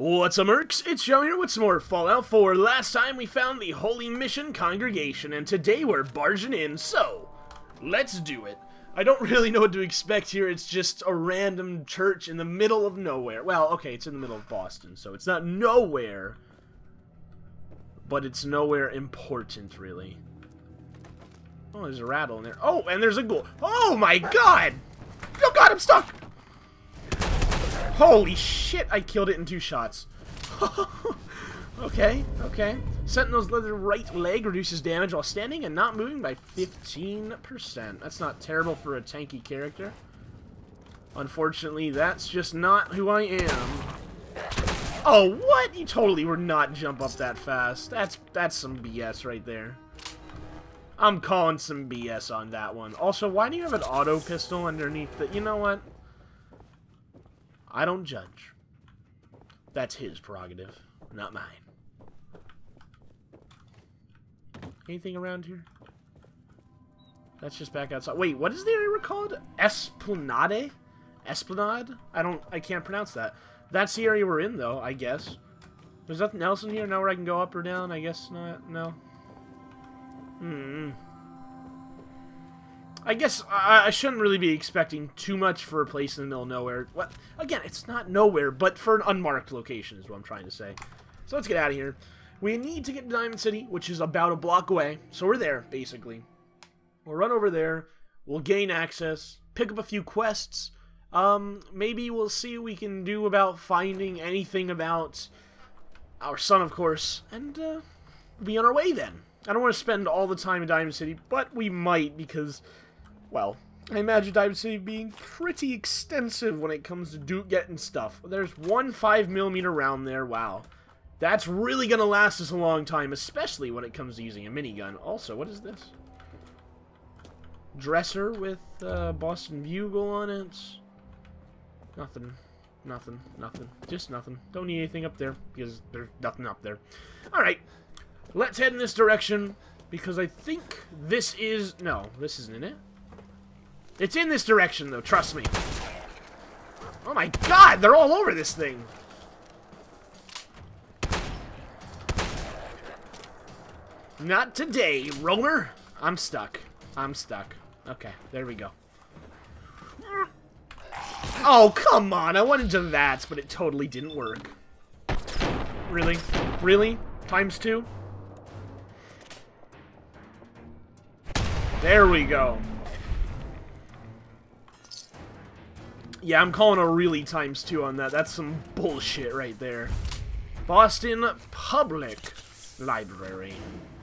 What's up, Mercs? It's Joe here with some more Fallout 4. Last time we found the Holy Mission Congregation, and today we're barging in, so let's do it. I don't really know what to expect here. It's just a random church in the middle of nowhere. Well, okay, it's in the middle of Boston, so it's not nowhere, but it's nowhere important, really. Oh, there's a rattle in there. Oh, and there's a ghoul. Oh my god! Oh god, I'm stuck! Holy shit, I killed it in 2 shots. Okay. Sentinel's leather right leg reduces damage while standing and not moving by 15%. That's not terrible for a tanky character. Unfortunately, that's just not who I am. Oh, what? You totally were not jump up that fast. That's some BS right there. I'm calling some BS on that one. Also, why do you have an auto pistol underneath the... You know what? I don't judge. That's his prerogative, not mine. Anything around here? That's just back outside. Wait, what is the area called? Esplanade? Esplanade? I can't pronounce that. That's the area we're in, though, I guess. There's nothing else in here now where I can go up or down? I guess not. No. I guess I shouldn't really be expecting too much for a place in the middle of nowhere. What? Again, it's not nowhere, but for an unmarked location is what I'm trying to say. So let's get out of here. We need to get to Diamond City, which is about a block away. So we're there, basically. We'll run over there. We'll gain access. Pick up a few quests. Maybe we'll see what we can do about finding anything about our son, of course. And we'll be on our way then. I don't want to spend all the time in Diamond City, but we might because... Well, I imagine Diamond City being pretty extensive when it comes to getting stuff. There's one 5mm round there. Wow. That's really going to last us a long time, especially when it comes to using a minigun. Also, what is this? Dresser with Boston Bugle on it. Nothing. Just nothing. Don't need anything up there because there's nothing up there. Alright. Let's head in this direction because I think this is... No, this isn't in it. It's in this direction, though. Trust me. Oh my god, they're all over this thing. Not today, Romer. I'm stuck. Okay, there we go. Oh, come on. I wanted to VATS, but it totally didn't work. Really? Really? ×2? There we go. Yeah, I'm calling a really ×2 on that. That's some bullshit right there. Boston Public Library.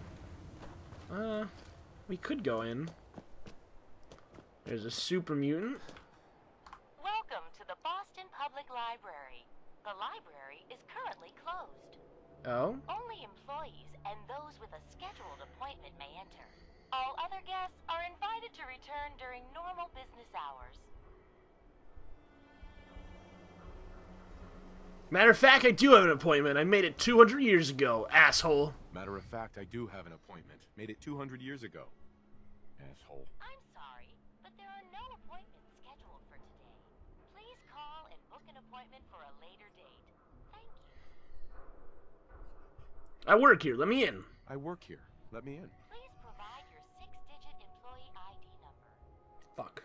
We could go in. There's a super mutant. Welcome to the Boston Public Library. The library is currently closed. Oh? Only employees and those with a scheduled appointment may enter. All other guests are invited to return during normal business hours. Matter of fact, I do have an appointment. I made it 200 years ago, asshole. Matter of fact, I do have an appointment. Made it 200 years ago. Asshole. I'm sorry, but there are no appointments scheduled for today. Please call and book an appointment for a later date. Thank you. I work here. Let me in. I work here. Let me in. Please provide your 6-digit employee ID number. Fuck.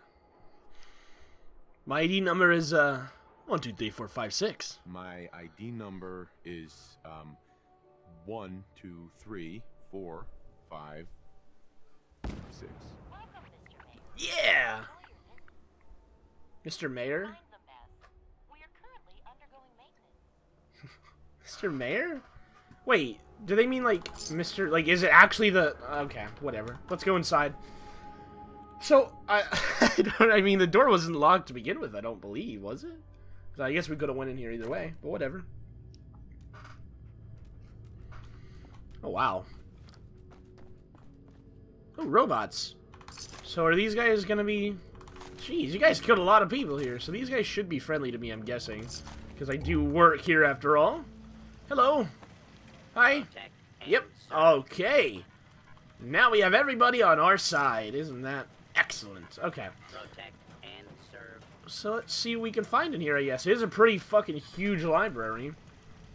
My ID number is, 1, 2, 3, 4, 5, 6. My ID number is 1, 2, 3, 4, 5, 6. Welcome, Mr. Mayor. Yeah! Enjoy your visit. Mr. Mayor? Find the mess. We are currently undergoing maintenance. Mr. Mayor? Wait, do they mean like Mr. Like, is it actually the... Okay, whatever. Let's go inside. So, I mean, the door wasn't locked to begin with, I don't believe, was it? So I guess we could have went in here either way, but whatever. Oh, wow. Oh, robots. So are these guys gonna be... Jeez, you guys killed a lot of people here, so these guys should be friendly to me, I'm guessing. Because I do work here after all. Hello. Hi. Yep. Okay. Now we have everybody on our side. Isn't that excellent? Okay. So let's see what we can find in here, I guess. It is a pretty fucking huge library.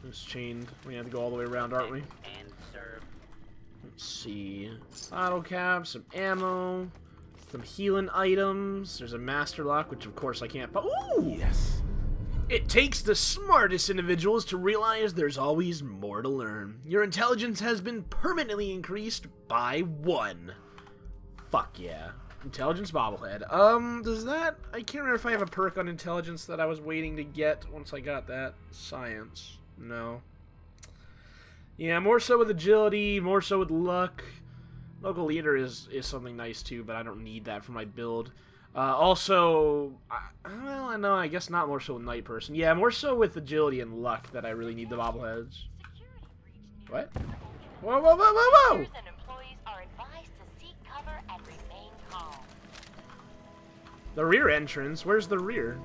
It's chained. We have to go all the way around, aren't we? Let's see. Bottle caps, some ammo, some healing items. There's a master lock, which of course I can't. Ooh! Yes. It takes the smartest individuals to realize there's always more to learn. Your intelligence has been permanently increased by 1. Fuck yeah. Intelligence bobblehead. Does that... I can't remember if I have a perk on intelligence that I was waiting to get once I got that. Science. No. Yeah, more so with agility, more so with luck. Local leader is something nice too, but I don't need that for my build. Also, well, I know, I guess not more so with night person. Yeah, more so with agility and luck that I really need the bobbleheads. What? Whoa, whoa, whoa, whoa, whoa! And employees are advised to seek cover and remain calm. The rear entrance? Where's the rear?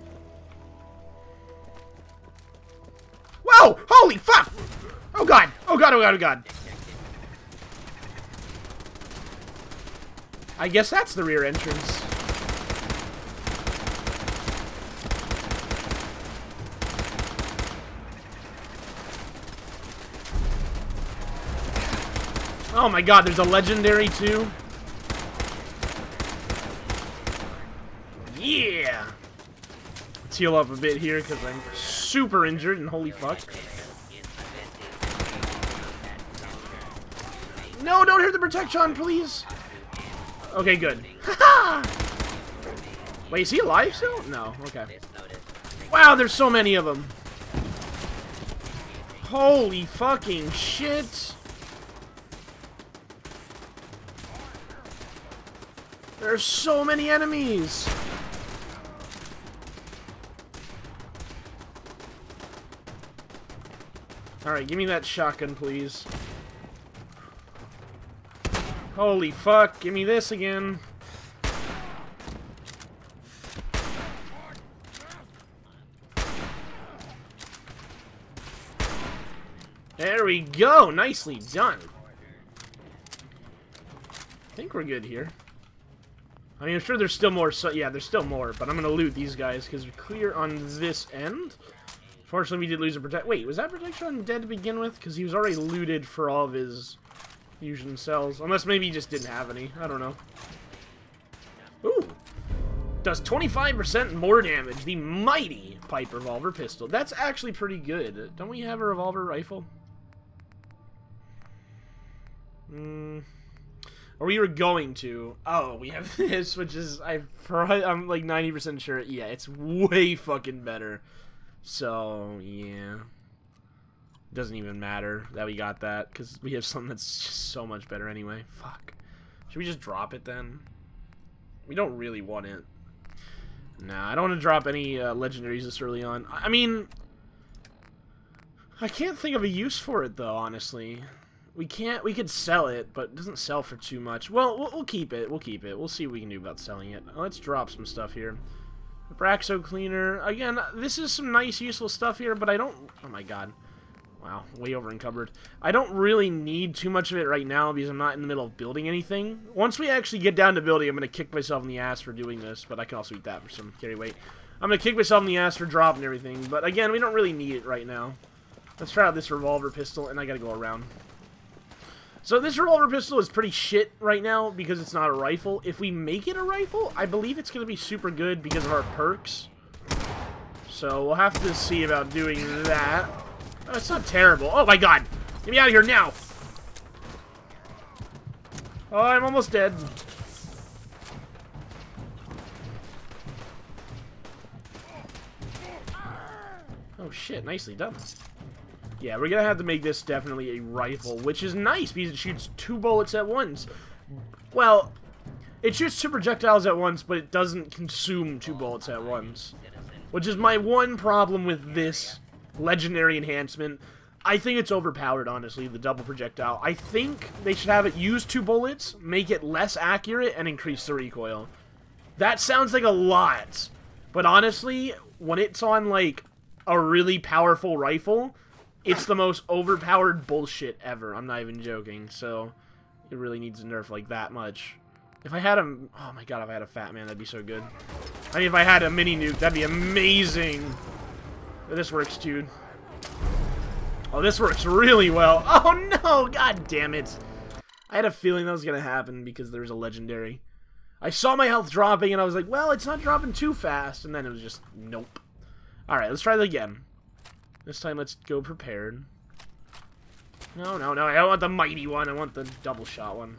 Whoa! Holy fuck! Oh god! Oh god, oh god, oh god! I guess that's the rear entrance. Oh my god, there's a legendary too. Yeah! Let's heal up a bit here because I'm super injured and holy fuck. No, don't hurt the protection, please! Okay, good. Haha! Wait, is he alive still? No, okay. Wow, there's so many of them. Holy fucking shit! There's so many enemies! Alright, give me that shotgun, please. Holy fuck, give me this again. There we go, nicely done. I think we're good here. I mean, I'm sure there's still more, so yeah, there's still more, but I'm gonna loot these guys, because we're clear on this end. Fortunately, we did lose a protect. Wait, was that protection dead to begin with? Because he was already looted for all of his fusion cells. Unless maybe he just didn't have any. I don't know. Ooh. Does 25% more damage. The mighty pipe revolver pistol. That's actually pretty good. Don't we have a revolver rifle? Or we were going to. Oh, we have this, which is... I'm like 90% sure. Yeah, it's way fucking better. So, yeah. Doesn't even matter that we got that, because we have something that's just so much better anyway. Fuck. Should we just drop it then? We don't really want it. Nah, I don't want to drop any legendaries this early on. I mean, I can't think of a use for it though, honestly. We could sell it, but it doesn't sell for too much. Well, we'll keep it. We'll keep it. We'll see what we can do about selling it. Let's drop some stuff here. Braxo Cleaner. Again, this is some nice, useful stuff here, but I don't... Oh my god. Wow, way over encumbered. I don't really need too much of it right now because I'm not in the middle of building anything. Once we actually get down to building, I'm going to kick myself in the ass for doing this, but I can also eat that for some carry weight. I'm going to kick myself in the ass for dropping everything, but again, we don't really need it right now. Let's try out this revolver pistol, and I got to go around. So this revolver pistol is pretty shit right now because it's not a rifle. If we make it a rifle, I believe it's going to be super good because of our perks. So we'll have to see about doing that. Oh, it's not terrible. Oh my god! Get me out of here now! Oh, I'm almost dead. Oh shit, nicely done. Yeah, we're gonna have to make this definitely a rifle, which is nice because it shoots 2 bullets at once. Well, it shoots 2 projectiles at once, but it doesn't consume 2 bullets at once. Which is my one problem with this legendary enhancement. I think it's overpowered, honestly, the double projectile. I think they should have it use 2 bullets, make it less accurate, and increase the recoil. That sounds like a lot. But honestly, when it's on, like, a really powerful rifle, it's the most overpowered bullshit ever. I'm not even joking, so it really needs a nerf like that much. If I had a... Oh my god, if I had a Fat Man, that'd be so good. I mean, if I had a mini nuke, that'd be amazing. But this works, dude. Oh, this works really well. Oh no, god damn it. I had a feeling that was going to happen because there's a legendary. I saw my health dropping and I was like, well, it's not dropping too fast. And then it was just, nope. Alright, let's try that again. This time let's go prepared. No, no, no, I don't want the mighty one. I want the double shot one.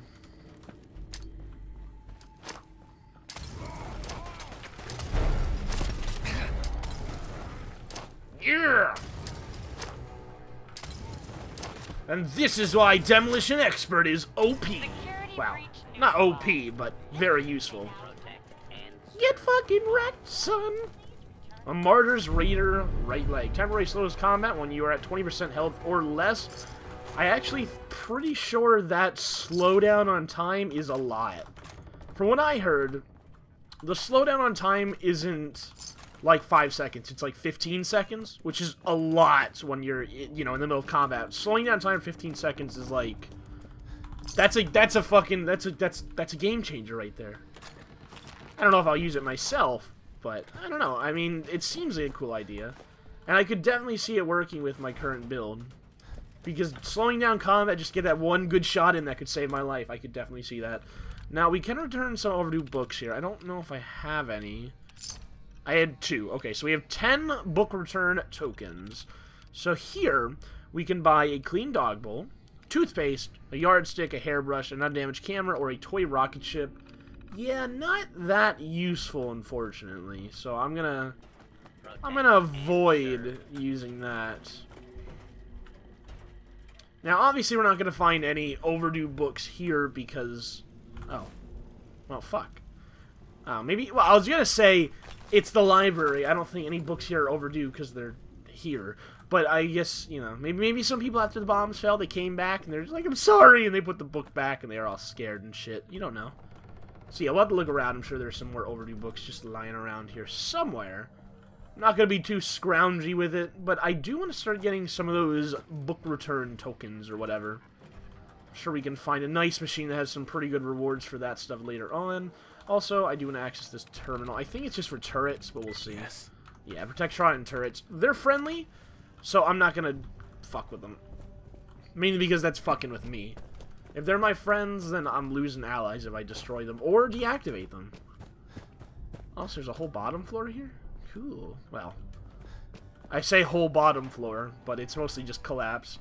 Yeah! And this is why Demolition Expert is OP. Wow, not OP, but very useful. Get fucking wrecked, son! A Martyr's Raider right leg. Temporary slows combat when you are at 20% health or less. I actually pretty sure that slowdown on time is a lot. From what I heard, the slowdown on time isn't like 5 seconds. It's like 15 seconds, which is a lot when you're, you know, in the middle of combat. Slowing down time 15 seconds is like, that's a game changer right there. I don't know if I'll use it myself, but I don't know. I mean, it seems like a cool idea, and I could definitely see it working with my current build. Because slowing down combat, just get that one good shot in that could save my life. I could definitely see that. Now, we can return some overdue books here. I don't know if I have any. I had 2. Okay, so we have 10 book return tokens. So here, we can buy a clean dog bowl, toothpaste, a yardstick, a hairbrush, an undamaged camera, or a toy rocket ship. Yeah, not that useful, unfortunately. So I'm gonna avoid using that. Now, obviously, we're not gonna find any overdue books here because, oh, well, fuck. Maybe. Well, I was gonna say it's the library. I don't think any books here are overdue because they're here. But I guess, you know, maybe some people after the bombs fell, they came back and they're just like, I'm sorry, and they put the book back and they're all scared and shit. You don't know. So yeah, we'll have to look around. I'm sure there's some more overdue books just lying around here somewhere. I'm not going to be too scroungy with it, but I do want to start getting some of those book return tokens or whatever. I'm sure we can find a nice machine that has some pretty good rewards for that stuff later on. Also, I do want to access this terminal. I think it's just for turrets, but we'll see. Yes. Yeah, Protectron and turrets. They're friendly, so I'm not going to fuck with them. Mainly because that's fucking with me. If they're my friends, then I'm losing allies if I destroy them or deactivate them. Oh, so there's a whole bottom floor here? Cool. Well, I say whole bottom floor, but it's mostly just collapsed.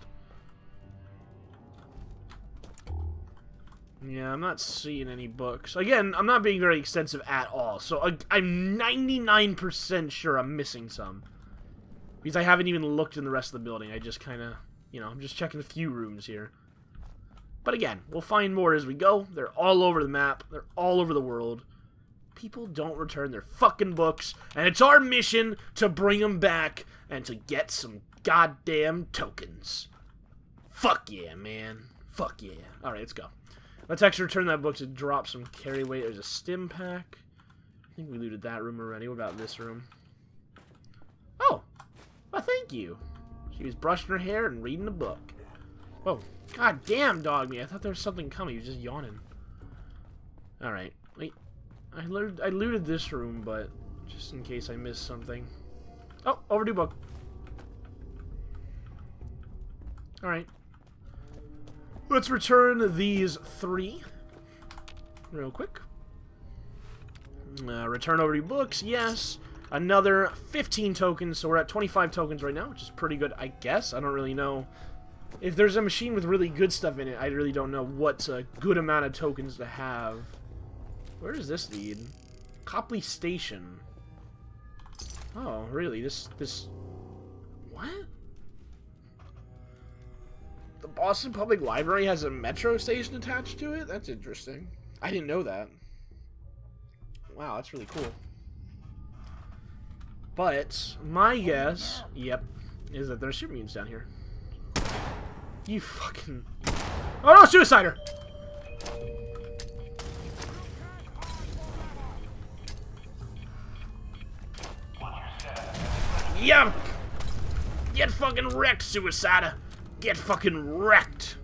Yeah, I'm not seeing any books. Again, I'm not being very extensive at all, so I'm 99% sure I'm missing some. Because I haven't even looked in the rest of the building. I just kind of, you know, I'm just checking a few rooms here. But again, we'll find more as we go. They're all over the map. They're all over the world. People don't return their fucking books, and it's our mission to bring them back and to get some goddamn tokens. Fuck yeah, man. Fuck yeah. Alright, let's go. Let's actually return that book to drop some carry weight. There's a stim pack. I think we looted that room already. What about this room? Oh! Well, thank you. She was brushing her hair and reading a book. Whoa. God damn, dog me. I thought there was something coming. He was just yawning. Alright. Wait. I looted this room, but just in case I missed something. Oh, overdue book. Alright. Let's return these 3 real quick. Return overdue books, yes. Another 15 tokens, so we're at 25 tokens right now, which is pretty good, I guess. I don't really know. If there's a machine with really good stuff in it, I really don't know what's a good amount of tokens to have. Where does this lead? Copley Station. Oh, really? This... What? The Boston Public Library has a metro station attached to it? That's interesting. I didn't know that. Wow, that's really cool. But, my guess, yep, is that there's super mutants down here. You fucking... Oh no, Suicider! Yup! Get fucking wrecked, Suicider! Get fucking wrecked!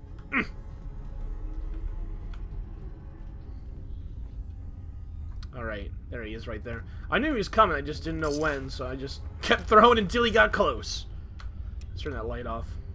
Alright, there he is right there. I knew he was coming, I just didn't know when, so I just kept throwing until he got close. Let's turn that light off.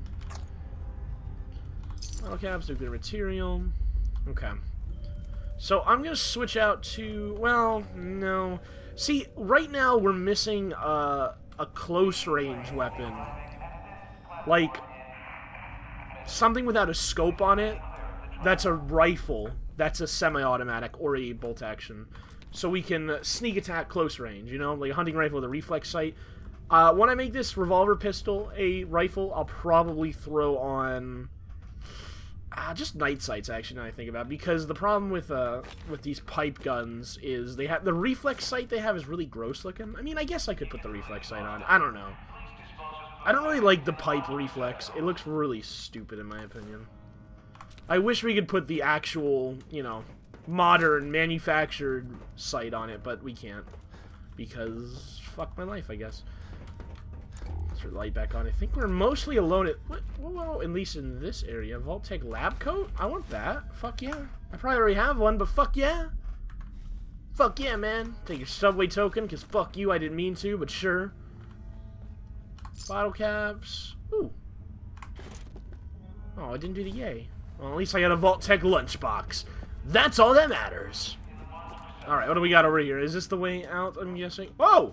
Bottle caps, nuclear material. Okay. So I'm gonna switch out to, well, no. See, right now we're missing a close range weapon. Like, something without a scope on it, that's a rifle, that's a semi-automatic or a bolt action. So we can sneak attack close range, you know, like a hunting rifle with a reflex sight. When I make this revolver pistol a rifle, I'll probably throw on just night sights, actually, now I think about it, because the problem with these pipe guns is they have the reflex sight they have is really gross looking. I mean, I guess I could put the reflex sight on. I don't know. I don't really like the pipe reflex. It looks really stupid in my opinion. I wish we could put the actual, you know, modern manufactured sight on it, but we can't because fuck my life, I guess. Let's turn the light back on. I think we're mostly alone at well, at least in this area. Vault-Tec lab coat? I want that. Fuck yeah. I probably already have one, but fuck yeah. Fuck yeah, man. Take your subway token, because fuck you, I didn't mean to, but sure. Bottle caps. Ooh. Oh, I didn't do the yay. Well, at least I got a Vault-Tec lunchbox. That's all that matters. Alright, what do we got over here? Is this the way out, I'm guessing? Whoa!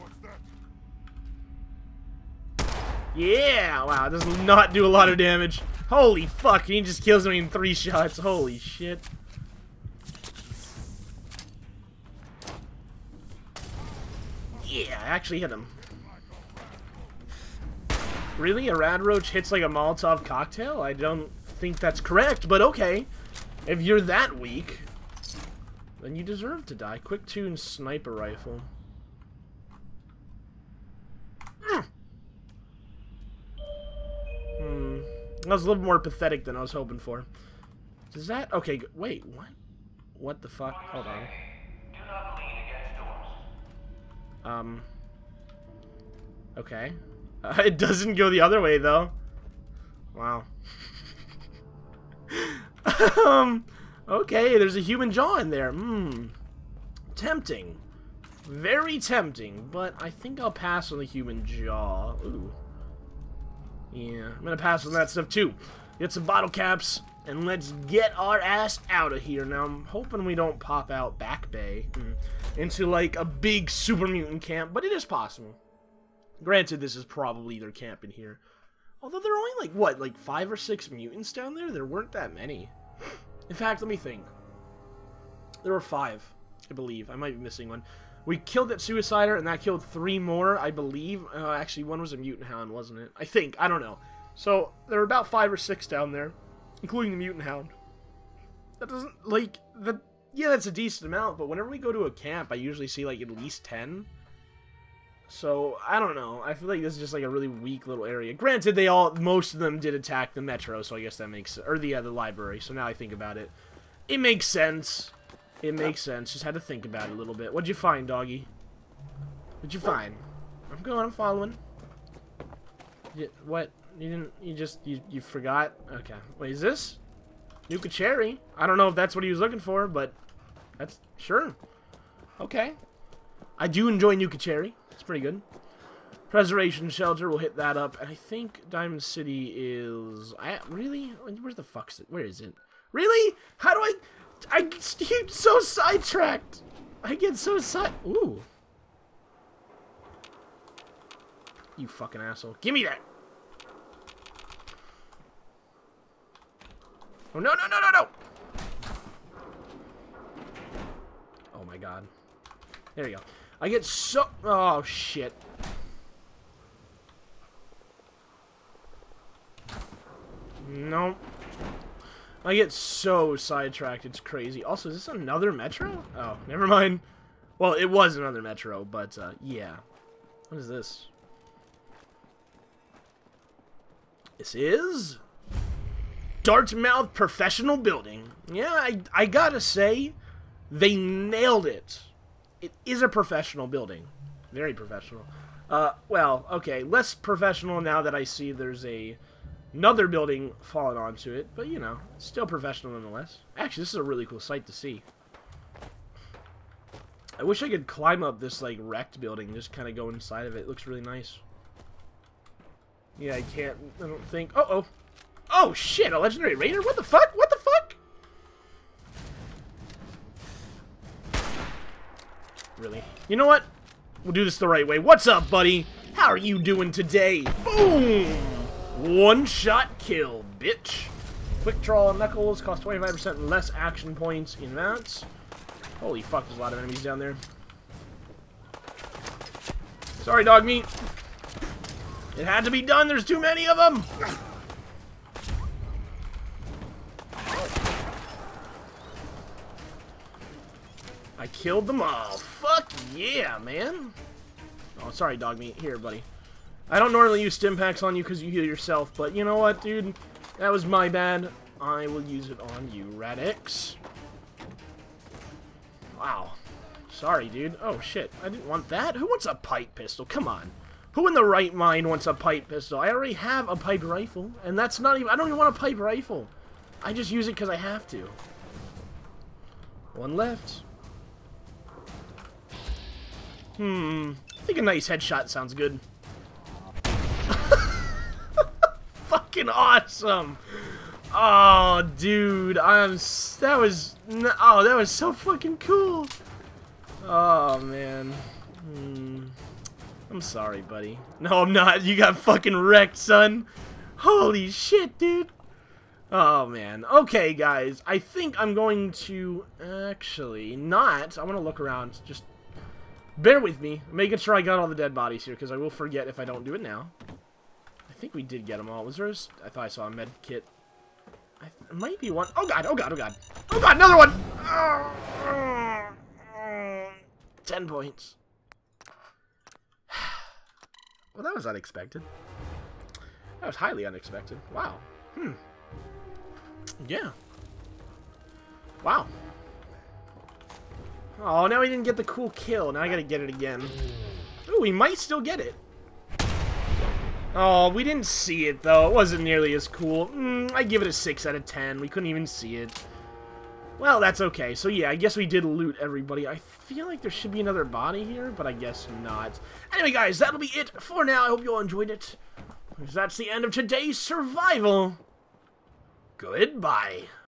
Yeah! Wow, it does not do a lot of damage. Holy fuck, he just kills me in 3 shots. Holy shit. Yeah, I actually hit him. Really? A rad roach hits like a Molotov cocktail? I don't think that's correct, but okay. If you're that weak, then you deserve to die. Quick tune sniper rifle. That was a little more pathetic than I was hoping for. Does that... Okay, wait, what? What the fuck? Hold on. Okay. It doesn't go the other way, though. Wow. Okay, there's a human jaw in there. Tempting. Very tempting, but I think I'll pass on the human jaw. Ooh. Yeah, I'm gonna pass on that stuff, too. Get some bottle caps, and let's get our ass out of here. Now, I'm hoping we don't pop out Back Bay into, like, a big super mutant camp, but it is possible. Granted, this is probably their camp in here. Although there are only, like, what, like 5 or 6 mutants down there? There weren't that many. In fact, let me think. There were 5, I believe. I might be missing one. We killed that Suicider, and that killed 3 more, I believe. Actually, one was a Mutant Hound, wasn't it? I think. I don't know. So, there were about 5 or 6 down there, including the Mutant Hound. That doesn't, like, yeah, that's a decent amount, but whenever we go to a camp, I usually see, like, at least 10. So, I don't know. I feel like this is just, like, a really weak little area. Granted, most of them did attack the Metro, so I guess that makes, or the library, so now I think about it. It makes sense. It makes sense. Just had to think about it a little bit. What'd you find, doggy? What'd you find? I'm following. What? You forgot? Okay. Wait, is this? Nuka Cherry? I don't know if that's what he was looking for, but that's, sure. Okay. I do enjoy Nuka Cherry. It's pretty good. Preservation Shelter, we'll hit that up. And I think Diamond City is... really? Where's the fuck's it? Where is it? Really? How do I get so sidetracked. I get so ooh. You fucking asshole. Give me that. Oh, no, no, no, no, no. Oh, my God. There you go. I get so... Oh, shit. Nope. I get so sidetracked, it's crazy. Also, is this another Metro? Oh, never mind. Well, it was another Metro, but, yeah. What is this? This is... Dartmouth Professional Building. Yeah, I gotta say, they nailed it. It is a professional building. Very professional. Well, okay, less professional now that I see there's another building falling onto it, but you know, it's still professional nonetheless. Actually, this is a really cool sight to see. I wish I could climb up this like wrecked building, just kind of go inside of it. It looks really nice. Yeah, I can't. I don't think. Uh-oh. Oh shit, a legendary raider? What the fuck? What the fuck? Really? You know what? We'll do this the right way. What's up, buddy? How are you doing today? Boom! One-shot kill, bitch. Quick draw knuckles cost 25% less action points in that. Holy fuck, there's a lot of enemies down there. Sorry, dog meat. It had to be done. There's too many of them. I killed them all. Fuck yeah, man. Oh, sorry, dog meat. Here, buddy. I don't normally use stim packs on you because you heal yourself, but you know what, dude? That was my bad. I will use it on you, Radix. Wow. Sorry, dude. Oh, shit. I didn't want that. Who wants a pipe pistol? Come on. Who in the right mind wants a pipe pistol? I already have a pipe rifle, and that's not even... I don't even want a pipe rifle. I just use it because I have to. One left. I think a nice headshot sounds good. Fucking awesome. Oh, dude, that was so fucking cool. Oh, man. I'm sorry, buddy. No, I'm not. You got fucking wrecked, son. Holy shit, dude. Oh, man. Okay, guys. I think I'm going to actually not. I want to look around. Just bear with me. Making sure I got all the dead bodies here, because I will forget if I don't do it now. I think we did get them all. Was there I thought I saw a med kit. It might be one. Oh, God. Oh, God. Oh, God. Oh, God. Another one. 10 points. Well, that was unexpected. That was highly unexpected. Wow. Yeah. Wow. Oh, now we didn't get the cool kill. Now I gotta get it again. Ooh, we might still get it. Oh, we didn't see it, though. It wasn't nearly as cool. I give it a 6 out of 10. We couldn't even see it. Well, that's okay. So, yeah, I guess we did loot everybody. I feel like there should be another body here, but I guess not. Anyway, guys, that'll be it for now. I hope you all enjoyed it. That's the end of today's survival. Goodbye.